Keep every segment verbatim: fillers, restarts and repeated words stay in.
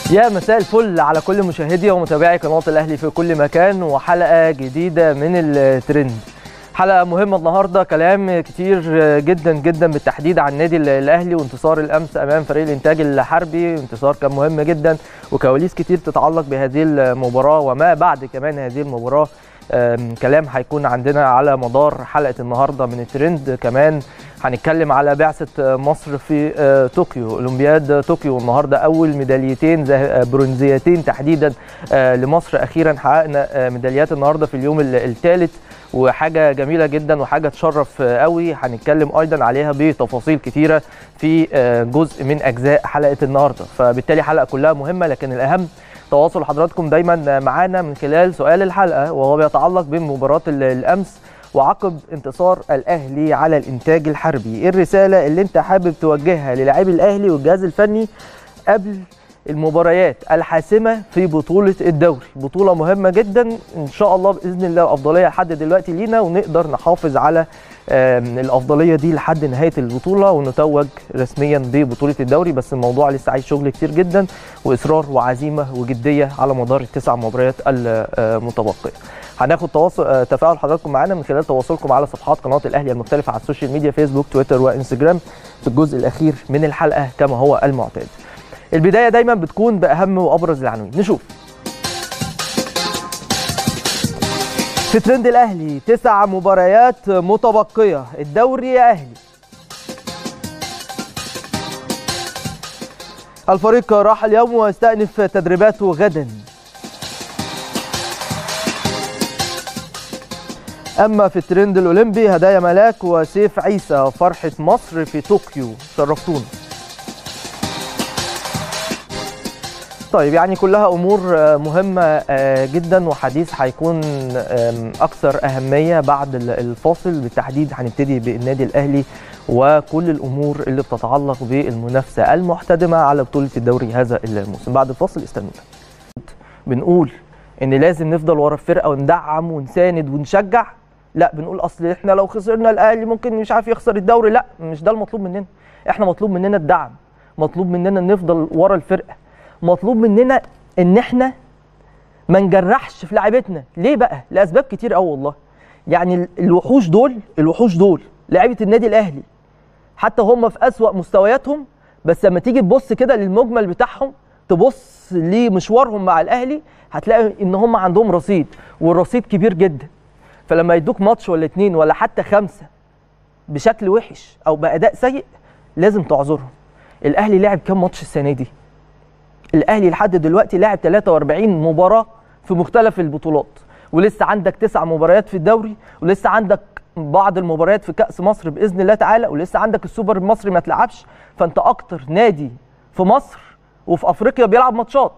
يا مساء الفل على كل مشاهدي ومتابعي قناة الأهلي في كل مكان، وحلقة جديدة من الترند. حلقة مهمة النهاردة، كلام كتير جدا جدا بالتحديد عن النادي الأهلي وانتصار الأمس أمام فريق الإنتاج الحربي. انتصار كان مهم جدا وكواليس كتير تتعلق بهذه المباراة وما بعد كمان هذه المباراة. كلام هيكون عندنا على مدار حلقة النهاردة من الترند. كمان هنتكلم على بعثة مصر في طوكيو، أولمبياد طوكيو. النهاردة أول ميداليتين برونزيتين تحديدا لمصر. أخيرا حققنا ميداليات النهاردة في اليوم الثالث، وحاجة جميلة جدا وحاجة تشرف قوي. هنتكلم أيضا عليها بتفاصيل كتيرة في جزء من أجزاء حلقة النهاردة، فبالتالي حلقة كلها مهمة. لكن الأهم تواصل حضراتكم دايما معانا من خلال سؤال الحلقة، وهو بيتعلق بمباراة الأمس وعقب انتصار الأهلي على الإنتاج الحربي. ايه الرسالة اللي انت حابب توجهها للاعبي الأهلي والجهاز الفني قبل المباريات الحاسمة في بطولة الدوري؟ بطولة مهمة جدا ان شاء الله بإذن الله، أفضلية لحد دلوقتي لينا، ونقدر نحافظ على الأفضلية دي لحد نهاية البطولة ونتوج رسميا ببطولة الدوري. بس الموضوع لسه عايز شغل كتير جدا وإصرار وعزيمة وجدية على مدار التسع مباريات المتبقية. هناخد تواصل تفاعل حضراتكم معانا من خلال تواصلكم على صفحات قناة الأهلي المختلفة على السوشيال ميديا، فيسبوك، تويتر وانستجرام، في الجزء الأخير من الحلقة كما هو المعتاد. البداية دايما بتكون بأهم وأبرز العناوين. نشوف في ترند الأهلي: تسع مباريات متبقية، الدوري يا أهلي. الفريق راح اليوم ويستأنف تدريباته غدا. أما في الترند الأولمبي: هدايا ملاك وسيف عيسى، فرحة مصر في طوكيو، شرفتونا. طيب، يعني كلها أمور مهمة جدا وحديث هيكون أكثر أهمية بعد الفاصل. بالتحديد هنبتدي بالنادي الأهلي وكل الأمور اللي بتتعلق بالمنافسة المحتدمة على بطولة الدوري هذا الموسم. بعد الفاصل استنونا. بنقول إن لازم نفضل ورا الفرقة وندعم ونساند ونشجع؟ لا، بنقول أصل إحنا لو خسرنا الأهلي ممكن مش عارف يخسر الدوري. لا، مش ده المطلوب مننا. إحنا مطلوب مننا الدعم، مطلوب مننا نفضل ورا الفرقة، مطلوب مننا ان احنا ما نجرحش في لاعيبتنا. ليه بقى؟ لاسباب كتير قوي والله. يعني الوحوش دول الوحوش دول لاعيبه النادي الاهلي، حتى هم في اسوأ مستوياتهم، بس لما تيجي تبص كده للمجمل بتاعهم، تبص لمشوارهم مع الاهلي، هتلاقي ان هم عندهم رصيد، والرصيد كبير جدا. فلما يدوك ماتش ولا اتنين ولا حتى خمسه بشكل وحش او باداء سيء، لازم تعذرهم. الاهلي لعب كام ماتش السنه دي؟ الأهلي لحد دلوقتي لاعب ثلاثة وأربعين مباراة في مختلف البطولات، ولسه عندك تسع مباريات في الدوري، ولسه عندك بعض المباريات في كأس مصر بإذن الله تعالى، ولسه عندك السوبر المصري ما تلعبش. فأنت أكتر نادي في مصر وفي أفريقيا بيلعب ماتشات،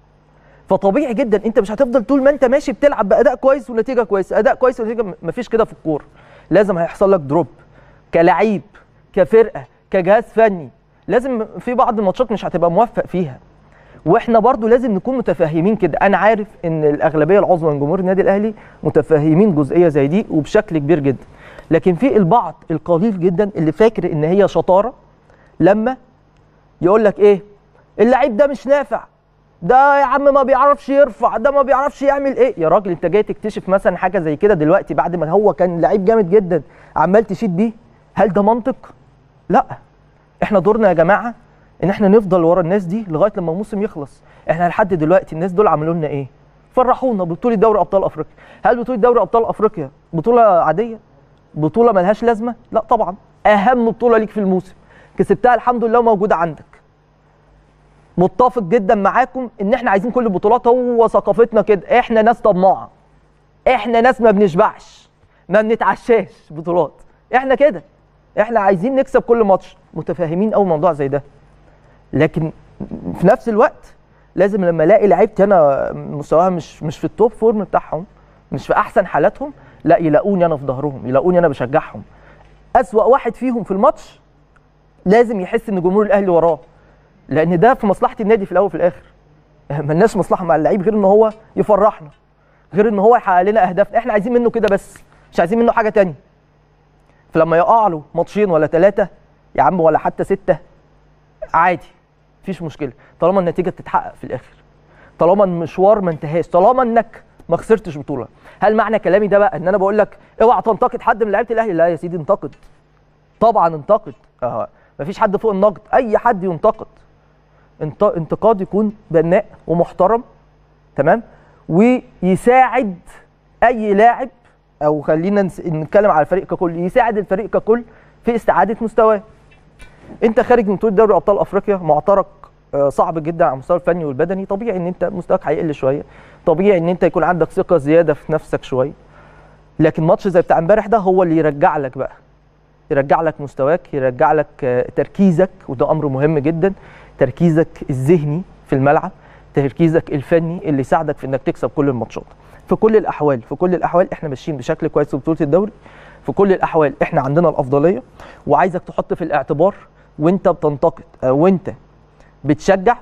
فطبيعي جدا أنت مش هتفضل طول ما أنت ماشي بتلعب بأداء كويس ونتيجة كويسة، أداء كويس ونتيجة. مفيش كده في الكورة، لازم هيحصل لك دروب كلاعب، كفرقة، كجهاز فني. لازم في بعض الماتشات مش هتبقى موفق فيها، واحنا برضو لازم نكون متفاهمين كده. انا عارف ان الاغلبيه العظمى من جمهور النادي الاهلي متفاهمين جزئيه زي دي وبشكل كبير جدا، لكن في البعض القليل جدا اللي فاكر ان هي شطاره لما يقول لك ايه، اللعيب ده مش نافع، ده يا عم ما بيعرفش يرفع، ده ما بيعرفش يعمل ايه. يا راجل، انت جاي تكتشف مثلا حاجه زي كده دلوقتي بعد ما هو كان لعيب جامد جدا عمال تشيد بيه؟ هل ده منطق؟ لا. احنا دورنا يا جماعه ان احنا نفضل ورا الناس دي لغايه لما الموسم يخلص. احنا لحد دلوقتي الناس دول عملوا لنا ايه؟ فرحونا ببطوله دوري ابطال افريقيا. هل بطوله دوري ابطال افريقيا بطوله عاديه؟ بطوله ملهاش لازمه؟ لا طبعا، اهم بطوله ليك في الموسم، كسبتها الحمد لله وموجوده عندك. متفق جدا معاكم ان احنا عايزين كل البطولات، هو ثقافتنا كده، احنا ناس طماعه، احنا ناس ما بنشبعش، ما بنتعشاش بطولات، احنا كده، احنا عايزين نكسب كل ماتش. متفاهمين قوي موضوع زي ده، لكن في نفس الوقت لازم لما الاقي لعيبتي انا مستواها مش مش في التوب فورم بتاعهم، مش في احسن حالاتهم، لا يلاقوني انا في ظهرهم، يلاقوني انا بشجعهم. اسوأ واحد فيهم في الماتش لازم يحس ان جمهور الاهلي وراه، لان ده في مصلحه النادي في الاول وفي الاخر. مالناش مصلحه مع اللعيب غير ان هو يفرحنا، غير ان هو يحقق لنا اهدافنا. احنا عايزين منه كده بس، مش عايزين منه حاجه ثانيه. فلما يقع له ماتشين ولا ثلاثه يا عم ولا حتى سته، عادي، مفيش مشكله طالما النتيجه بتتحقق في الاخر، طالما المشوار ما انتهاش، طالما انك ما خسرتش بطوله. هل معنى كلامي ده بقى ان انا بقول لك اوعى تنتقد حد من لعيبه الاهلي؟ لا يا سيدي، انتقد طبعا، انتقد. اه مفيش حد فوق النقد، اي حد ينتقد. انت... انتقاد يكون بناء ومحترم، تمام، ويساعد اي لاعب، او خلينا نتكلم على الفريق ككل، يساعد الفريق ككل في استعاده مستواه. انت خارج من بطوله دوري ابطال افريقيا، معترك صعب جدا على المستوى الفني والبدني، طبيعي ان انت مستواك هيقل شويه، طبيعي ان انت يكون عندك ثقه زياده في نفسك شويه. لكن ماتش زي بتاع امبارح ده هو اللي يرجع لك بقى، يرجع لك مستواك، يرجع لك تركيزك، وده امر مهم جدا، تركيزك الذهني في الملعب، تركيزك الفني اللي يساعدك في انك تكسب كل الماتشات. في كل الاحوال، في كل الاحوال احنا ماشيين بشكل كويس في بطوله الدوري، في كل الاحوال احنا عندنا الافضليه، وعايزك تحط في الاعتبار وانت بتنتقد او وانت بتشجع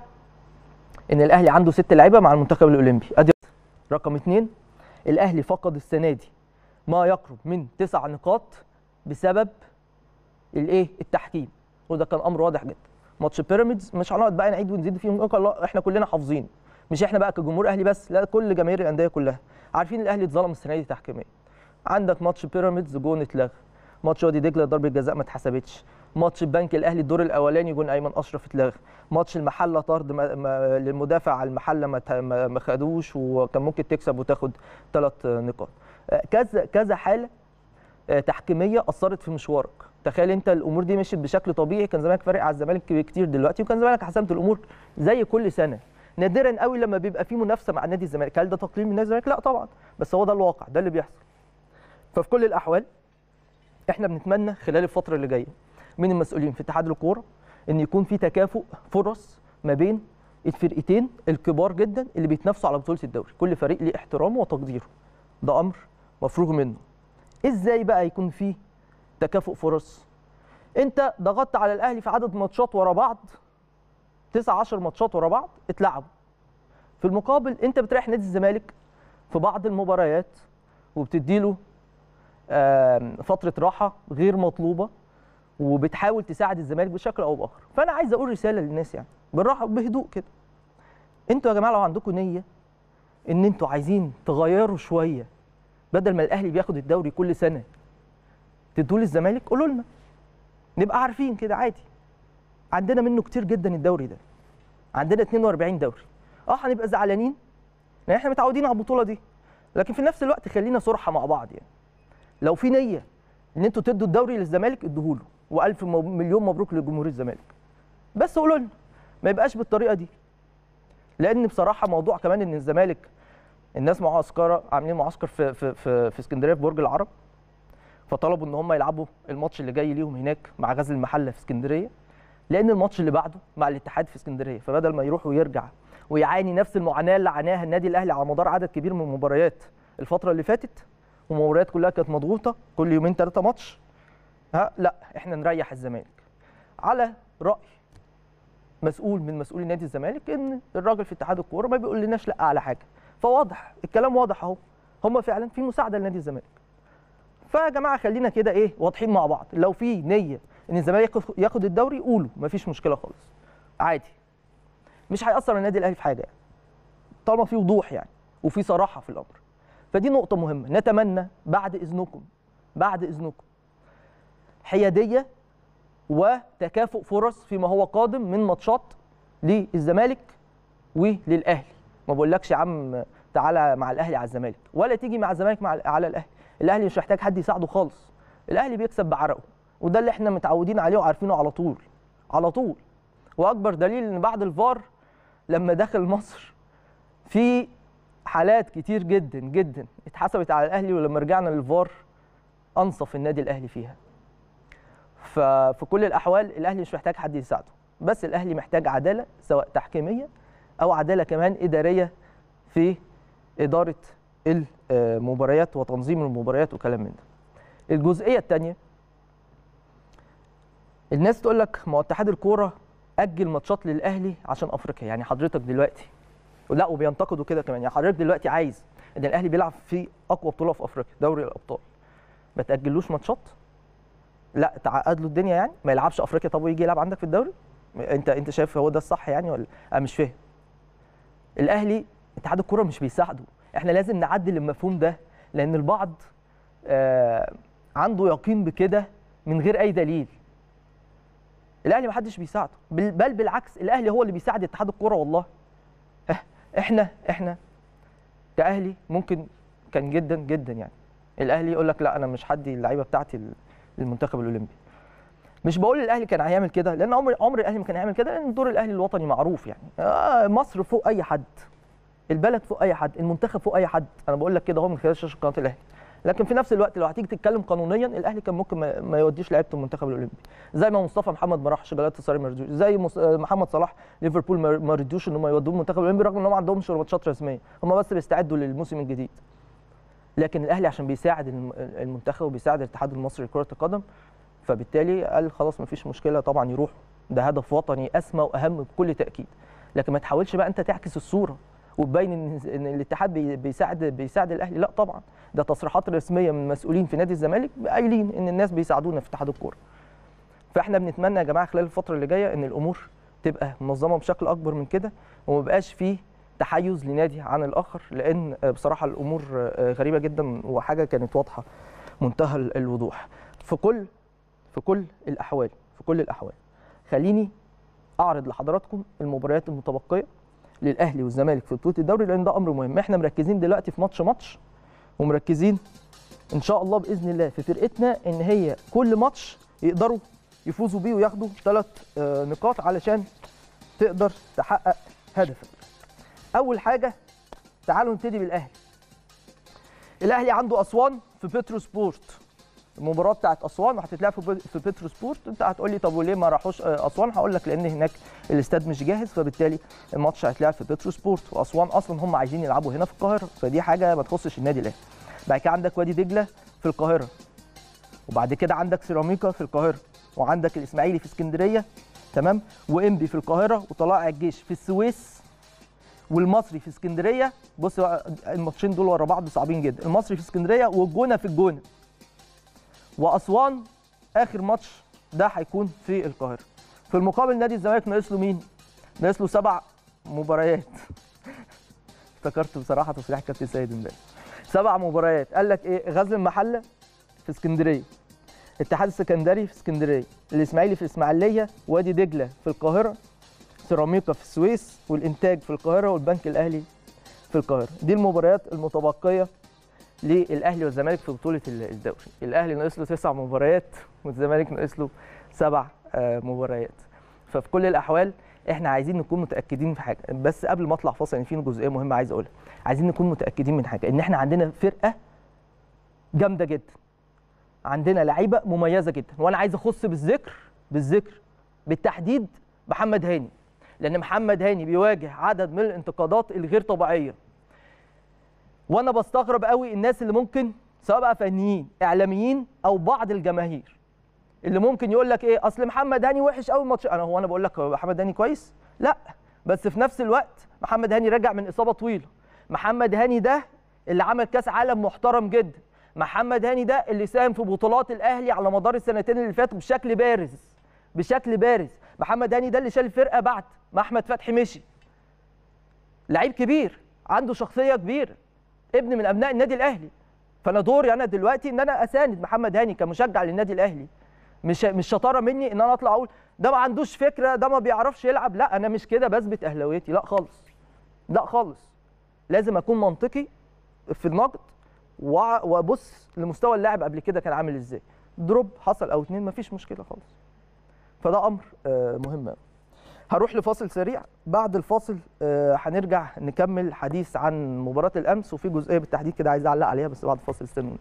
ان الاهلي عنده ست لعيبه مع المنتخب الاولمبي. ادي رقم اثنين، الاهلي فقد السنه دي ما يقرب من تسع نقاط بسبب الايه؟ التحكيم، وده كان امر واضح جدا. ماتش بيراميدز مش هنقعد بقى نعيد ونزيد فيه، احنا كلنا حافظين، مش احنا بقى كجمهور اهلي بس، لا كل جماهير الانديه كلها عارفين الاهلي اتظلم السنه دي تحكيميا. عندك ماتش بيراميدز جون اتلغى، ماتش وادي دجله ضربه جزاء ما اتحسبتش، ماتش البنك الاهلي الدور الاولاني جون ايمن اشرف اتلغى، ماتش المحله طرد للمدافع على المحله ما ما خدوش، وكان ممكن تكسب وتاخد ثلاث نقاط. كذا كذا حاله تحكيميه اثرت في مشوارك. تخيل انت الامور دي مشيت بشكل طبيعي، كان زمانك فارق على الزمالك كتير دلوقتي، وكان زمانك حسمت الامور زي كل سنه. نادرا قوي لما بيبقى في منافسه مع نادي الزمالك. هل ده تقليل من نادي الزمالك؟ لا طبعا، بس هو ده الواقع، ده اللي بيحصل. ففي كل الاحوال احنا بنتمنى خلال الفتره اللي جايه من المسؤولين في اتحاد الكوره ان يكون في تكافؤ فرص ما بين الفرقتين الكبار جدا اللي بيتنافسوا على بطوله الدوري، كل فريق ليه احترامه وتقديره، ده امر مفروغ منه. ازاي بقى يكون في تكافؤ فرص؟ انت ضغطت على الاهلي في عدد ماتشات ورا بعض، تسعة عشر ماتشات ورا بعض اتلعبوا، في المقابل انت بتريح نادي الزمالك في بعض المباريات وبتديله فتره راحه غير مطلوبه، وبتحاول تساعد الزمالك بشكل او باخر. فانا عايز اقول رساله للناس، يعني بالراحه بهدوء كده، انتوا يا جماعه لو عندكم نيه ان انتوا عايزين تغيروا شويه، بدل ما الاهلي بياخد الدوري كل سنه تدوا للزمالك، قولوا لنا نبقى عارفين كده عادي. عندنا منه كتير جدا الدوري ده، عندنا اتنين واربعين دوري، اه هنبقى زعلانين لان احنا متعودين على البطوله دي، لكن في نفس الوقت خلينا صراحه مع بعض. يعني لو في نيه ان انتوا تدوا الدوري للزمالك ادوه له، والف مليون مبروك لجمهور الزمالك، بس قولوا لنا ما يبقاش بالطريقه دي. لان بصراحه موضوع كمان ان الزمالك الناس معسكره عاملين معسكر في في في, في اسكندريه في برج العرب، فطلبوا ان هم يلعبوا الماتش اللي جاي ليهم هناك مع غزل المحله في اسكندريه، لان الماتش اللي بعده مع الاتحاد في اسكندريه، فبدل ما يروح ويرجع ويعاني نفس المعاناه اللي عاناها النادي الاهلي على مدار عدد كبير من المباريات الفتره اللي فاتت، والمباريات كلها كانت مضغوطه كل يومين ثلاثه ماتش، ها لا احنا نريح الزمالك. على راي مسؤول من مسؤولي نادي الزمالك ان الراجل في اتحاد الكوره ما بيقول لناش لا على حاجه، فواضح الكلام واضح اهو، هم فعلا في مساعده لنادي الزمالك. فيا جماعه خلينا كده ايه واضحين مع بعض، لو في نيه ان الزمالك ياخد الدوري قولوا، مفيش مشكله خالص عادي، مش هيأثر على النادي الاهلي في حاجه يعني، طالما في وضوح يعني وفي صراحه في الامر. فدي نقطه مهمه. نتمنى بعد اذنكم بعد اذنكم حياديه وتكافؤ فرص فيما هو قادم من ماتشات للزمالك وللاهلي. ما بقولكش يا عم تعالى مع الاهلي على الزمالك، ولا تيجي مع الزمالك مع على الاهلي، الاهلي مش محتاج حد يساعده خالص، الاهلي بيكسب بعرقه، وده اللي احنا متعودين عليه وعارفينه على طول على طول. واكبر دليل ان بعد الفار لما دخل مصر في حالات كتير جدا جدا اتحسبت على الاهلي، ولما رجعنا للفار انصف النادي الاهلي فيها. ففي كل الاحوال الاهلي مش محتاج حد يساعده، بس الاهلي محتاج عداله سواء تحكيميه او عداله كمان اداريه في اداره المباريات وتنظيم المباريات وكلام من ده. الجزئيه الثانيه، الناس تقول لك ما هو اتحاد الكوره اجل ماتشات للاهلي عشان افريقيا، يعني حضرتك دلوقتي لا، وبينتقدوا كده كمان، يعني حضرتك دلوقتي عايز ان الاهلي بيلعب في اقوى بطوله في افريقيا دوري الابطال ما تاجلوش ماتشات؟ لا تعقد له الدنيا يعني ما يلعبش افريقيا طب ويجي يلعب عندك في الدوري؟ انت انت شايف هو ده الصح يعني ولا انا مش فاهم؟ الاهلي اتحاد الكوره مش بيساعده، احنا لازم نعدل المفهوم ده، لان البعض آه عنده يقين بكده من غير اي دليل. الاهلي ما حدش بيساعده، بل بالعكس الاهلي هو اللي بيساعد اتحاد الكوره. والله احنا احنا كاهلي ممكن كان جدا جدا يعني الاهلي يقول لك لا انا مش هدي اللعيبه بتاعتي للمنتخب الاولمبي. مش بقول الاهلي كان هيعمل كده، لان عمر عمر الاهلي ما كان هيعمل كده، لان دور الاهلي الوطني معروف يعني. آه مصر فوق اي حد، البلد فوق اي حد، المنتخب فوق اي حد، انا بقول لك كده اهو من خلال شاشه قناه الاهلي. لكن في نفس الوقت لو هتيجي تتكلم قانونيا الاهلي كان ممكن ما يوديش لعيبه المنتخب الاولمبي، زي ما مصطفى محمد ما راحش جلاله السراي ما رضيوش، زي محمد صلاح ليفربول ما رضيوش ان هم يودوه المنتخب الاولمبي رغم ان هم ما عندهمش ماتشات رسميه، هم بس بيستعدوا للموسم الجديد. لكن الاهلي عشان بيساعد المنتخب وبيساعد الاتحاد المصري لكره القدم، فبالتالي قال خلاص ما فيش مشكله طبعا يروح، ده هدف وطني اسمى واهم بكل تاكيد. لكن ما تحاولش بقى انت تعكس الصوره وتبين ان ان الاتحاد بيساعد بيساعد الاهلي، لا طبعا، ده تصريحات رسميه من مسؤولين في نادي الزمالك قايلين ان الناس بيساعدونا في اتحاد الكوره. فاحنا بنتمنى يا جماعه خلال الفتره اللي جايه ان الامور تبقى منظمه بشكل اكبر من كده، وما يبقاش فيه تحيز لنادي عن الاخر، لان بصراحه الامور غريبه جدا وحاجه كانت واضحه منتهى الوضوح. في كل في كل الاحوال في كل الاحوال خليني اعرض لحضراتكم المباريات المتبقيه للاهلي والزمالك في بطوله الدوري، لان ده امر مهم. احنا مركزين دلوقتي في ماتش ماتش، ومركزين ان شاء الله باذن الله في فرقتنا ان هي كل ماتش يقدروا يفوزوا بيه وياخدوا ثلاث نقاط علشان تقدر تحقق هدفك. اول حاجه تعالوا نبتدي بالاهلي. الاهلي عنده اسوان في بترو سبورت، المباراه بتاعت اسوان وهتتلعب في بترو سبورت. انت هتقول لي طب وليه ما راحوش اسوان؟ هقول لك لان هناك الاستاد مش جاهز، فبالتالي الماتش هيتلعب في بترو سبورت، واسوان اصلا هم عايزين يلعبوا هنا في القاهره، فدي حاجه ما تخصش النادي الاهلي. بعد كده عندك وادي دجله في القاهره، وبعد كده عندك سيراميكا في القاهره، وعندك الاسماعيلي في اسكندريه، تمام، وانبي في القاهره، وطلائع الجيش في السويس، والمصري في اسكندريه. بص الماتشين دول ورا بعض صعبين جدا، المصري في اسكندريه والجونه في الجونه، واسوان اخر ماتش ده هيكون في القاهره. في المقابل نادي الزمالك ناقص له مين؟ ناقص له سبع مباريات. افتكرت بصراحه تصريح كابتن سيد امبارح. سبع مباريات، قال لك ايه؟ غزل المحله في اسكندريه، الاتحاد السكندري في اسكندريه، الاسماعيلي في اسماعيليه، وادي دجله في القاهره، سيراميكا في السويس، والانتاج في القاهره، والبنك الاهلي في القاهره. دي المباريات المتبقيه للاهلي والزمالك في بطوله الدوري. الاهلي ناقص له تسع مباريات والزمالك ناقص له سبع مباريات. ففي كل الاحوال احنا عايزين نكون متاكدين في حاجه، بس قبل ما اطلع فاصل يعني في جزئيه مهمه عايز اقولها. عايزين نكون متاكدين من حاجه، ان احنا عندنا فرقه جامده جدا، عندنا لعيبه مميزه جدا، وانا عايز اخص بالذكر بالذكر بالتحديد محمد هاني، لان محمد هاني بيواجه عدد من الانتقادات الغير طبيعيه، وانا بستغرب قوي الناس اللي ممكن سواء بقى فنيين اعلاميين او بعض الجماهير اللي ممكن يقول لك ايه اصل محمد هاني وحش قوي الماتش. انا هو انا بقول لك محمد هاني كويس؟ لا، بس في نفس الوقت محمد هاني راجع من اصابه طويله، محمد هاني ده اللي عمل كاس عالم محترم جدا، محمد هاني ده اللي ساهم في بطولات الاهلي على مدار السنتين اللي فاتوا بشكل بارز بشكل بارز، محمد هاني ده اللي شال الفرقه بعد ما احمد فتحي مشي. لعيب كبير عنده شخصيه كبيره، ابن من ابناء النادي الاهلي، فانا دوري انا دلوقتي ان انا اساند محمد هاني كمشجع للنادي الاهلي. مش مش شطاره مني ان انا اطلع اقول ده ما عندوش فكره، ده ما بيعرفش يلعب، لا انا مش كده بثبت اهلاويتي، لا خالص لا خالص. لازم اكون منطقي في النقد وابص لمستوى اللاعب قبل كده كان عامل ازاي، دروب حصل او اتنين مفيش مشكله خالص، فده امر مهم. هروح لفاصل سريع، بعد الفاصل هنرجع نكمل حديث عن مباراه الامس، وفي جزئيه بالتحديد كده عايز اعلق عليها بس بعد الفاصل. استنوا.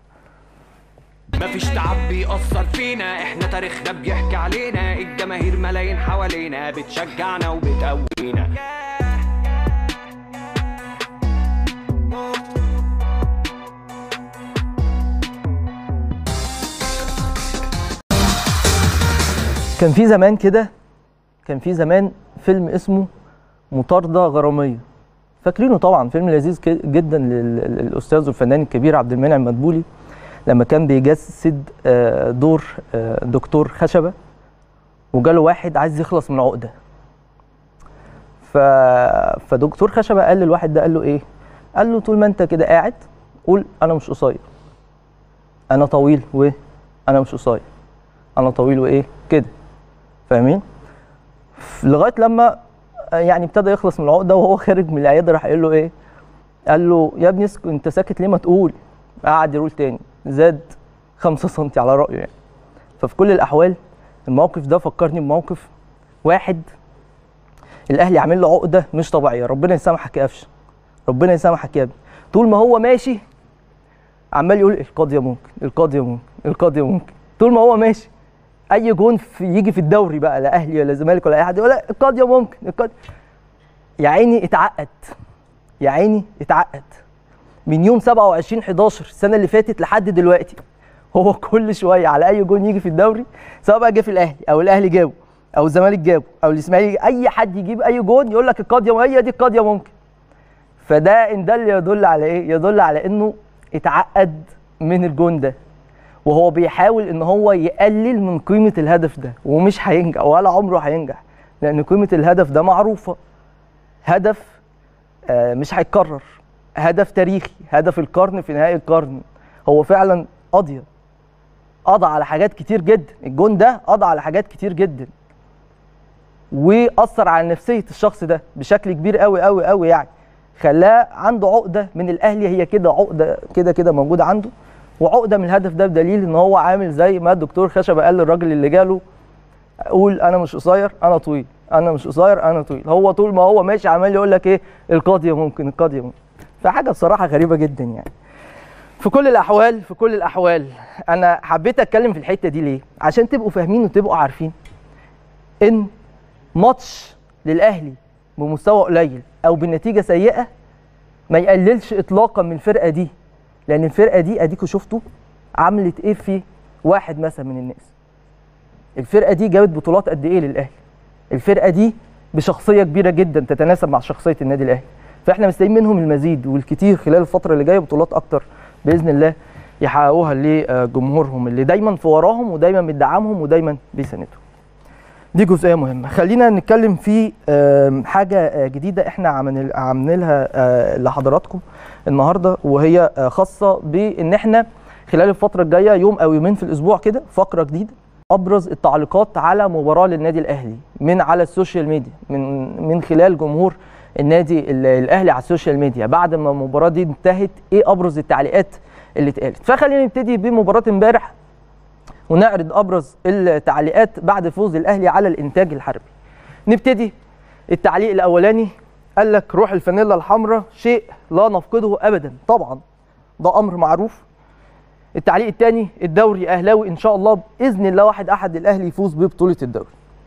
مفيش تعب بيأثر فينا، احنا تاريخنا بيحكي علينا، الجماهير ملايين حوالينا بتشجعنا وبتقوينا. كان في زمان كده كان في زمان فيلم اسمه مطاردة غرامية، فاكرينه طبعا، فيلم لذيذ جدا للاستاذ والفنان الكبير عبد المنعم مدبولي، لما كان بيجسد دور دكتور خشبه، وجاله واحد عايز يخلص من عقده، ف... فدكتور خشبه قال للواحد ده، قال له ايه؟ قال له طول ما انت كده قاعد قول انا مش قصير، انا طويل وانا مش قصير، انا طويل وايه كده، فاهمين؟ لغايه لما يعني ابتدى يخلص من العقده، وهو خارج من العياده راح قال له ايه؟ قال له يا ابني اسكت، انت ساكت ليه؟ ما تقول. قعد يقول تاني، زاد خمسة سنتي على رايه يعني. ففي كل الاحوال الموقف ده فكرني بموقف واحد الاهلي عامل له عقده مش طبيعيه. ربنا يسامحك يا قفشه، ربنا يسامحك يا ابني. طول ما هو ماشي عمال يقول القضيه ممكن، القضيه ممكن، القضيه ممكن. طول ما هو ماشي اي جون في يجي في الدوري بقى، لا اهلي ولا زمالك ولا اي حد، يقول لا القضيه ممكن، القضيه. يا عيني اتعقد، يا عيني اتعقد من يوم سبعة وعشرين حداشر السنه اللي فاتت لحد دلوقتي. هو كل شويه على اي جون يجي في الدوري، سواء بقى جه في الاهلي او الاهلي جابه او الزمالك جابه او الاسماعيلي، اي حد يجيب اي جون يقول لك القضيه، هي دي القضيه ممكن. فده ان ده اللي يدل على ايه؟ يدل على انه اتعقد من الجون ده، وهو بيحاول ان هو يقلل من قيمه الهدف ده، ومش هينجح ولا عمره هينجح، لان قيمه الهدف ده معروفه. هدف آه مش هيتكرر، هدف تاريخي، هدف القرن في نهائي القرن. هو فعلا قضيه، قضى على حاجات كتير جدا. الجون ده قضى على حاجات كتير جدا، واثر على نفسيه الشخص ده بشكل كبير قوي قوي قوي، يعني خلاه عنده عقده من الاهلي. هي كده عقده كده كده موجوده عنده، وعقده من الهدف ده، بدليل ان هو عامل زي ما الدكتور خشبه قال للراجل اللي جاله قول انا مش قصير انا طويل، انا مش قصير انا طويل. هو طول ما هو ماشي عمال يقول لك ايه؟ القضيه ممكن، القضيه ممكن. فحاجه بصراحه غريبه جدا يعني. في كل الاحوال في كل الاحوال انا حبيت اتكلم في الحته دي ليه؟ عشان تبقوا فاهمين وتبقوا عارفين ان ماتش للاهلي بمستوى قليل او بنتيجه سيئه ما يقللش اطلاقا من الفرقه دي، لان الفرقه دي اديكوا شفتوا عملت ايه في واحد مثلا من الناس. الفرقه دي جابت بطولات قد ايه للاهلي؟ الفرقه دي بشخصيه كبيره جدا تتناسب مع شخصيه النادي الاهلي. فاحنا مستنيين منهم المزيد والكتير خلال الفتره اللي جايه، بطولات اكتر باذن الله يحققوها لجمهورهم اللي دايما في وراهم ودايما بيدعمهم ودايما بيساندهم. دي جزئيه مهمه. خلينا نتكلم في حاجه جديده احنا عاملينها لحضراتكم النهارده، وهي خاصه بان احنا خلال الفتره الجايه يوم او يومين في الاسبوع كده فقره جديده، ابرز التعليقات على مباراه للنادي الاهلي من على السوشيال ميديا، من من خلال جمهور النادي الاهلي على السوشيال ميديا بعد ما المباراه دي انتهت. ايه ابرز التعليقات اللي اتقالت؟ فخلينا نبتدي بمباراه امبارح ونعرض ابرز التعليقات بعد فوز الاهلي على الانتاج الحربي. نبتدي التعليق الاولاني، قال لك روح الفانيلا الحمراء شيء لا نفقده ابدا. طبعا ده امر معروف. التعليق الثاني، الدوري اهلاوي ان شاء الله باذن الله واحد احد الاهلي يفوز ببطوله الدوري.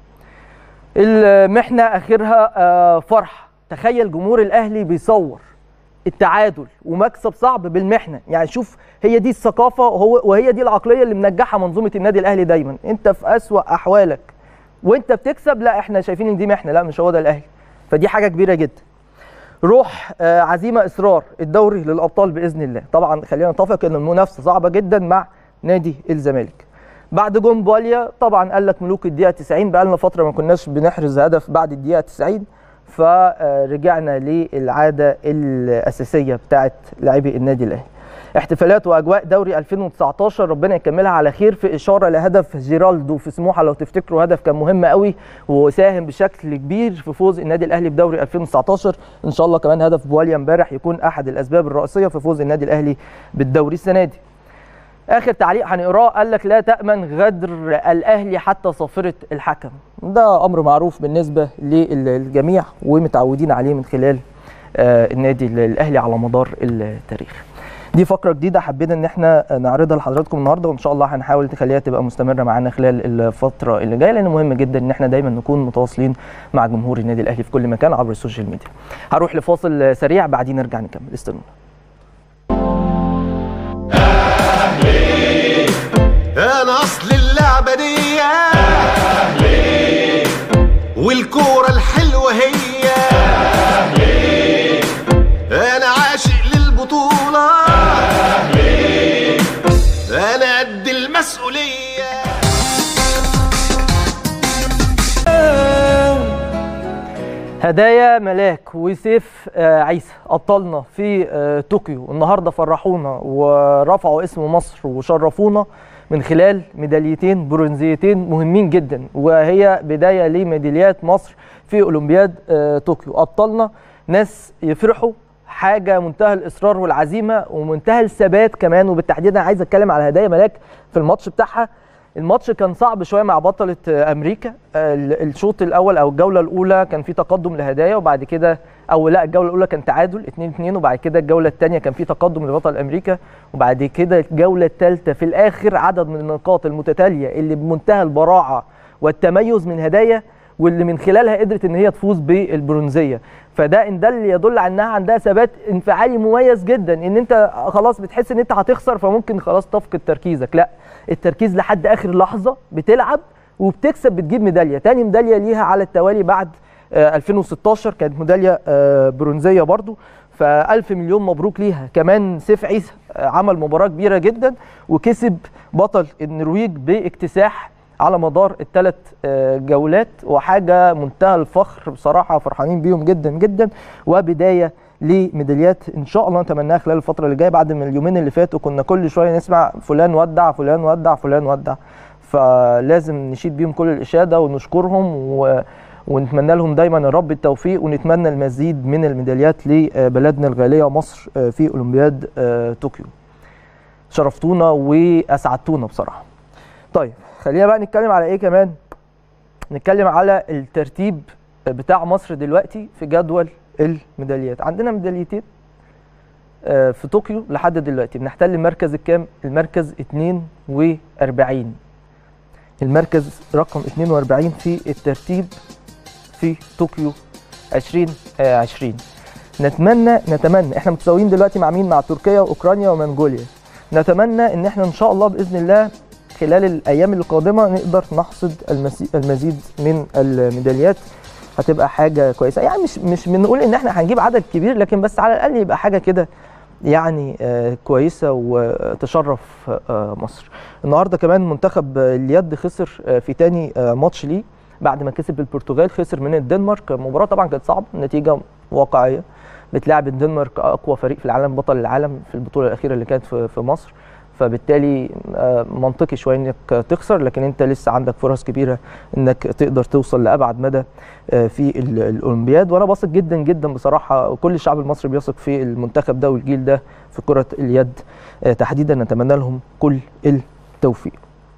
المحنه اخرها فرحه. تخيل جمهور الاهلي بيصور التعادل ومكسب صعب بالمحنه. يعني شوف، هي دي الثقافه وهي دي العقليه اللي منجحها منظومه النادي الاهلي دايما. انت في اسوأ احوالك وانت بتكسب، لا احنا شايفين ان دي محنه، لا مش هو ده الاهلي. فدي حاجه كبيره جدا. روح آه عزيمه اصرار، الدوري للابطال باذن الله. طبعا خلينا نتفق ان المنافسه صعبه جدا مع نادي الزمالك. بعد جون بواليا طبعا قال لك ملوك الدقيقه تسعين، بقى لنا فتره ما كناش بنحرز هدف بعد الدقيقه تسعين، فرجعنا للعاده الاساسيه بتاعه لاعبي النادي الاهلي. احتفالات واجواء دوري ألفين وتسعتاشر ربنا يكملها على خير، في اشاره لهدف جيرالدو في سموحه لو تفتكروا، هدف كان مهم قوي وساهم بشكل كبير في فوز النادي الاهلي بدوري ألفين وتسعتاشر. ان شاء الله كمان هدف بواليا امبارح يكون احد الاسباب الرئيسيه في فوز النادي الاهلي بالدوري السنه دي. اخر تعليق هنقراه، قال لك لا تامن غدر الاهلي حتى صافره الحكم. ده امر معروف بالنسبه للجميع ومتعودين عليه من خلال النادي الاهلي على مدار التاريخ. دي فقره جديده حبينا ان احنا نعرضها لحضراتكم النهارده، وان شاء الله هنحاول نخليها تبقى مستمره معانا خلال الفتره اللي جايه، لان مهم جدا ان احنا دايما نكون متواصلين مع جمهور النادي الاهلي في كل مكان عبر السوشيال ميديا. هروح لفاصل سريع بعدين نرجع نكمل، استنونا. اهلي انا اصل اللعبه دي اهلي، والكوره الحلوه هي اهلي، انا عاشق للبطوله اهلي، انا قد المسؤوليه. هدايا ملاك وسيف عيسى ابطالنا في طوكيو النهارده فرحونا ورفعوا اسم مصر وشرفونا من خلال ميداليتين برونزيتين مهمين جدا، وهي بدايه لميداليات مصر في اولمبياد طوكيو. ابطالنا ناس يفرحوا، حاجه منتهى الاصرار والعزيمه ومنتهى الثبات كمان. وبالتحديد انا عايز اتكلم على هدايا ملاك في الماتش بتاعها. الماتش كان صعب شويه مع بطله امريكا. الشوط الاول او الجوله الاولى كان في تقدم لهدايا، وبعد كده او لا الجوله الاولى كان تعادل اتنين اتنين، وبعد كده الجوله الثانيه كان في تقدم لبطل امريكا، وبعد كده الجوله الثالثه في الاخر عدد من النقاط المتتاليه اللي بمنتهى البراعه والتميز من هدايا، واللي من خلالها قدرت ان هي تفوز بالبرونزيه. فده ان ده اللي يدل على انها عندها ثبات انفعالي مميز جدا، ان انت خلاص بتحس ان انت هتخسر فممكن خلاص تفقد تركيزك، لا التركيز لحد اخر لحظه، بتلعب وبتكسب بتجيب ميداليه، تاني ميداليه ليها على التوالي بعد ألفين وستاشر كانت ميداليه برونزيه برضو. فألف مليون مبروك ليها. كمان سيف عيسى عمل مباراه كبيره جدا وكسب بطل النرويج باكتساح على مدار الثلاث جولات، وحاجه منتهى الفخر بصراحه، فرحانين بيهم جدا جدا. وبدايه لميداليات ان شاء الله نتمناها خلال الفتره اللي جايه، بعد من اليومين اللي فاتوا كنا كل شويه نسمع فلان ودع فلان ودع فلان ودع، فلازم نشيد بيهم كل الاشاده ونشكرهم و... ونتمنى لهم دايما يا رب التوفيق، ونتمنى المزيد من الميداليات لبلدنا الغاليه مصر في اولمبياد طوكيو. شرفتونا واسعدتونا بصراحه. طيب خلينا بقى نتكلم على ايه كمان؟ نتكلم على الترتيب بتاع مصر دلوقتي في جدول الميداليات. عندنا ميداليتين في طوكيو لحد دلوقتي، بنحتل المركز الكام؟ المركز اتنين وأربعين. المركز رقم اتنين وأربعين في الترتيب في طوكيو ألفين وعشرين. نتمنى نتمنى احنا متساويين دلوقتي مع مين؟ مع تركيا واوكرانيا ومنغوليا. نتمنى ان احنا ان شاء الله باذن الله خلال الايام القادمه نقدر نحصد المزيد من الميداليات، هتبقى حاجه كويسه. يعني مش مش بنقول ان احنا هنجيب عدد كبير، لكن بس على الاقل يبقى حاجه كده يعني آه كويسه وتشرف آه مصر. النهارده كمان منتخب اليد خسر آه في تاني آه ماتش ليه بعد ما كسب البرتغال، خسر من الدنمارك. المباراه طبعا كانت صعبه، النتيجه واقعيه، بتلاعب الدنمارك اقوى فريق في العالم، بطل العالم في البطوله الاخيره اللي كانت في, في مصر، فبالتالي منطقي شويه انك تخسر، لكن انت لسه عندك فرص كبيره انك تقدر توصل لابعد مدى في الاولمبياد. وانا واثق جدا جدا بصراحه، وكل الشعب المصري بيثق في المنتخب ده والجيل ده في كره اليد تحديدا، نتمنى لهم كل التوفيق.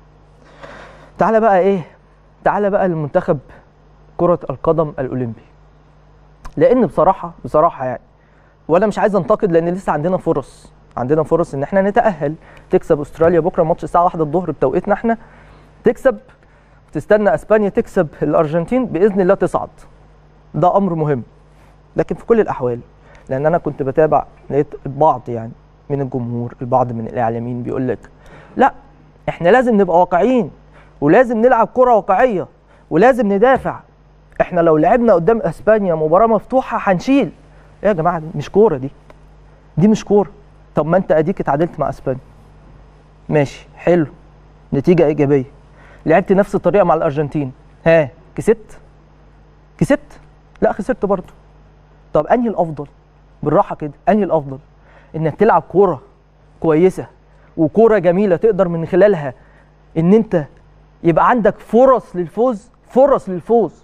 تعالى بقى ايه؟ تعالى بقى لمنتخب كره القدم الاولمبي، لان بصراحه بصراحه يعني وانا مش عايز انتقد، لان لسه عندنا فرص عندنا فرص ان احنا نتاهل. تكسب استراليا بكره ماتش الساعه واحدة الظهر بتوقيتنا احنا، تكسب، تستنى اسبانيا تكسب الارجنتين، باذن الله تصعد. ده امر مهم. لكن في كل الاحوال، لان انا كنت بتابع لقيت البعض يعني من الجمهور، البعض من الاعلاميين بيقول لك لا احنا لازم نبقى واقعيين، ولازم نلعب كره واقعيه، ولازم ندافع. احنا لو لعبنا قدام اسبانيا مباراه مفتوحه هنشيل. يا جماعه دي مش كوره، دي دي مش كوره. طب ما انت اديك اتعادلت مع اسبانيا، ماشي حلو، نتيجه ايجابيه. لعبت نفس الطريقه مع الارجنتين، ها كسبت؟ كسبت؟ لا خسرت برضه. طب انهي الافضل؟ بالراحه كده، انهي الافضل؟ انك تلعب كوره كويسه وكوره جميله تقدر من خلالها ان انت يبقى عندك فرص للفوز، فرص للفوز،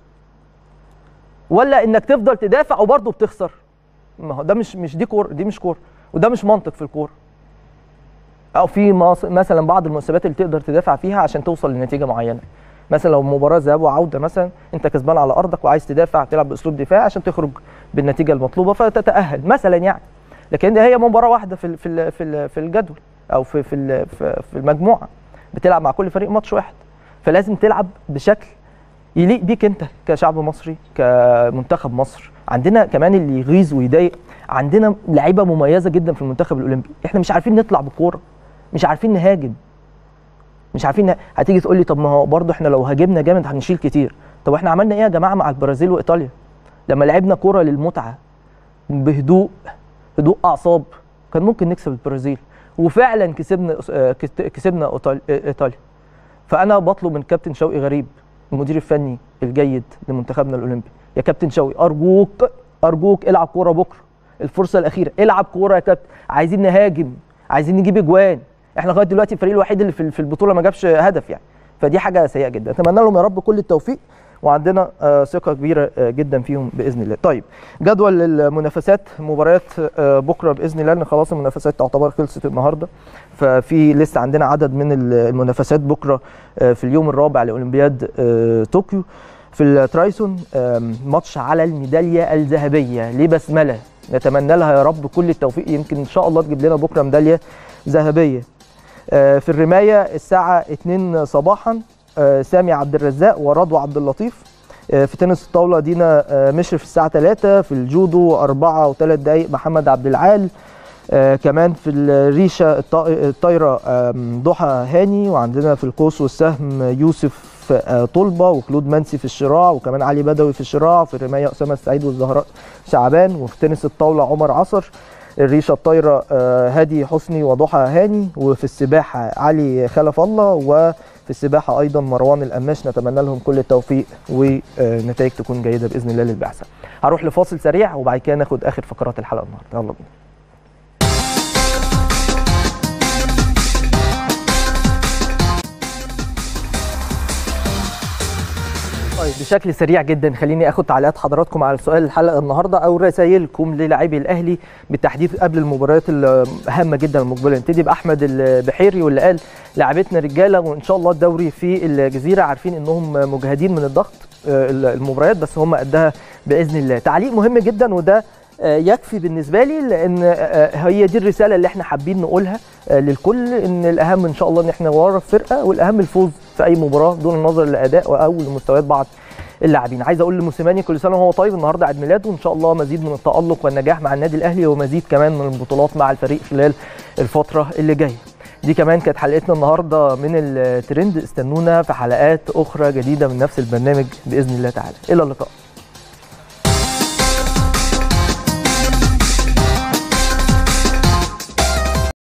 ولا انك تفضل تدافع وبرضه بتخسر؟ ما هو ده مش مش دي كوره، دي مش كوره، وده مش منطق في الكوره. او في مثلا بعض المناسبات اللي تقدر تدافع فيها عشان توصل لنتيجه معينه. مثلا لو مباراه ذهاب وعوده مثلا، انت كسبان على ارضك وعايز تدافع، تلعب باسلوب دفاعي عشان تخرج بالنتيجه المطلوبه فتتاهل مثلا يعني. لكن هي مباراه واحده في في في في الجدول او في في في المجموعه، بتلعب مع كل فريق ماتش واحد، فلازم تلعب بشكل يليق بيك انت كشعب مصري، كمنتخب مصر. عندنا كمان اللي يغيظ ويضايق، عندنا لعيبه مميزه جدا في المنتخب الاولمبي، احنا مش عارفين نطلع بالكوره، مش عارفين نهاجم، مش عارفين نه... هتيجي تقول لي طب ما هو برضه احنا لو هاجمنا جامد هنشيل كتير. طب احنا عملنا ايه يا جماعه مع البرازيل وايطاليا؟ لما لعبنا كوره للمتعه بهدوء، هدوء اعصاب، كان ممكن نكسب البرازيل، وفعلا كسبنا كسبنا ايطاليا. فانا بطلب من كابتن شوقي غريب المدير الفني الجيد لمنتخبنا الاولمبي يا كابتن شوقي ارجوك ارجوك العب كوره بكره، الفرصه الاخيره، العب كوره يا كابتن، عايزين نهاجم، عايزين نجيب اجوان. احنا لغايه دلوقتي الفريق الوحيد اللي في البطوله ما جابش هدف يعني، فدي حاجه سيئه جدا. اتمنى لهم يا رب كل التوفيق، وعندنا ثقه كبيره جدا فيهم باذن الله. طيب جدول المنافسات، مباريات بكره باذن الله، لان خلاص المنافسات تعتبر خلصت النهارده، ففي لسه عندنا عدد من المنافسات بكره في اليوم الرابع لاولمبياد طوكيو. في الترايسون ماتش على الميداليه الذهبيه لبسمله، نتمنى لها يا رب كل التوفيق، يمكن ان شاء الله تجيب لنا بكره ميداليه ذهبيه. في الرمايه الساعه اتنين صباحا سامي عبد الرزاق ورضوى عبد اللطيف. في تنس الطاوله دينا مشرف الساعه تلاتة. في الجودو أربعة وثلاث دقائق محمد عبد العال. كمان في الريشه الطايره ضحى هاني. وعندنا في القوس والسهم يوسف طلبه وكلود منسي في الشراع، وكمان علي بدوي في الشراع. في الرمايه اسامه السعيد والزهراء شعبان. وفي تنس الطاوله عمر عصر. الريشه الطايره هادي حسني وضحى هاني. وفي السباحه علي خلف الله. وفي السباحه ايضا مروان القماش. نتمنى لهم كل التوفيق ونتائج تكون جيده باذن الله للبعثه. هروح لفاصل سريع وبعد كده ناخد اخر فقرات الحلقه النهارده. يلا بينا. طيب بشكل سريع جدا خليني اخد تعليقات حضراتكم على سؤال الحلقه النهارده او رسائلكم للاعبي الاهلي بالتحديد قبل المباريات الهامه جدا المقبله. نبتدي باحمد البحيري واللي قال لاعبتنا رجاله وان شاء الله الدوري في الجزيره، عارفين انهم مجهدين من الضغط المباريات بس هم قدها باذن الله. تعليق مهم جدا وده يكفي بالنسبه لي، لان هي دي الرساله اللي احنا حابين نقولها للكل، ان الاهم ان شاء الله ان احنا ورا الفرقه، والاهم الفوز في اي مباراه دون النظر لاداء او لمستويات بعض اللاعبين. عايز اقول لموسيماني كل سنه وهو طيب، النهارده عيد ميلاده، وان شاء الله مزيد من التالق والنجاح مع النادي الاهلي ومزيد كمان من البطولات مع الفريق خلال الفتره اللي جايه. دي كمان كانت حلقتنا النهارده من الترند، استنونا في حلقات اخرى جديده من نفس البرنامج باذن الله تعالى. الى اللقاء.